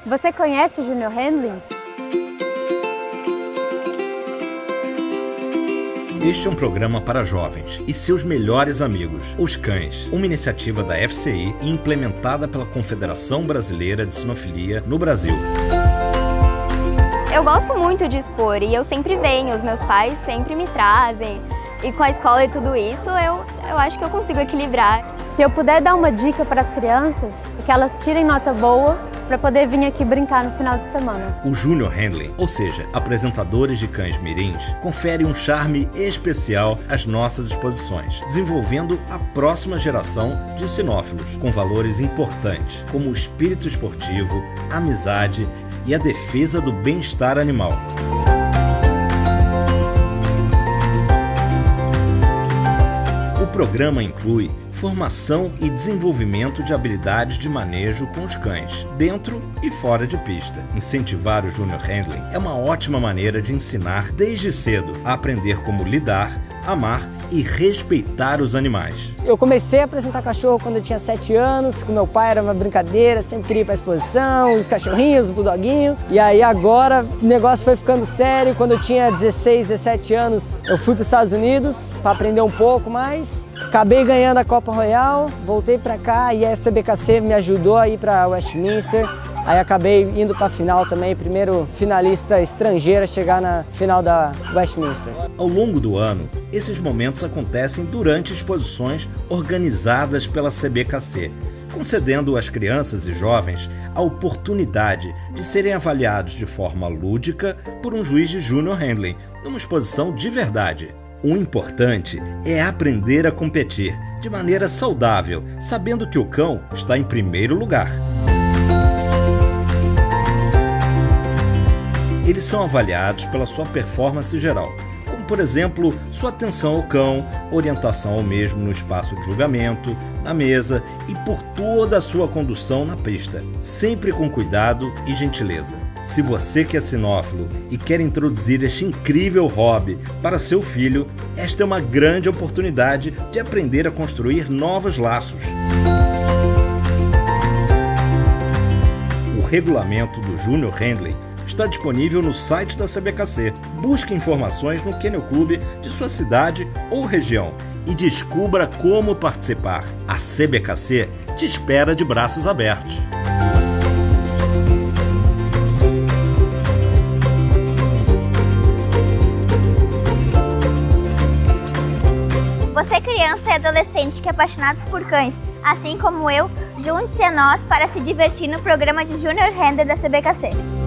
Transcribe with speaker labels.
Speaker 1: Você conhece o Junior Handling?
Speaker 2: Este é um programa para jovens e seus melhores amigos, os cães, uma iniciativa da FCI e implementada pela Confederação Brasileira de Sinofilia no Brasil.
Speaker 3: Eu gosto muito de expor e eu sempre venho, os meus pais sempre me trazem. E com a escola e tudo isso, eu acho que eu consigo equilibrar.
Speaker 1: Se eu puder dar uma dica para as crianças, é que elas tirem nota boa para poder vir aqui brincar no final de semana.
Speaker 2: O Junior Handling, ou seja, apresentadores de cães mirins, confere um charme especial às nossas exposições, desenvolvendo a próxima geração de sinófilos, com valores importantes, como o espírito esportivo, a amizade e a defesa do bem-estar animal. O programa inclui formação e desenvolvimento de habilidades de manejo com os cães, dentro e fora de pista. Incentivar o Junior Handling é uma ótima maneira de ensinar desde cedo a aprender como lidar, amar e respeitar os animais.
Speaker 4: Eu comecei a apresentar cachorro quando eu tinha 7 anos, com meu pai era uma brincadeira, sempre queria ir para a exposição, os cachorrinhos, os bulldoguinhos. E aí agora o negócio foi ficando sério, quando eu tinha 16, 17 anos eu fui para os Estados Unidos para aprender um pouco mais. Acabei ganhando a Copa Royal, voltei para cá e a CBKC me ajudou a ir para Westminster. Aí acabei indo para a final também, primeiro finalista estrangeiro a chegar na final da Westminster.
Speaker 2: Ao longo do ano, esses momentos acontecem durante exposições organizadas pela CBKC, concedendo às crianças e jovens a oportunidade de serem avaliados de forma lúdica por um juiz de Junior Handling, numa exposição de verdade. O importante é aprender a competir de maneira saudável, sabendo que o cão está em primeiro lugar. Eles são avaliados pela sua performance geral, como por exemplo, sua atenção ao cão, orientação ao mesmo no espaço de julgamento, na mesa e por toda a sua condução na pista, sempre com cuidado e gentileza. Se você que é sinófilo e quer introduzir este incrível hobby para seu filho, esta é uma grande oportunidade de aprender a construir novos laços. O regulamento do Junior Handling está disponível no site da CBKC. Busque informações no Kennel Club de sua cidade ou região e descubra como participar. A CBKC te espera de braços abertos.
Speaker 5: Você, criança e adolescente que é apaixonado por cães, assim como eu, junte-se a nós para se divertir no programa de Junior Handling da CBKC.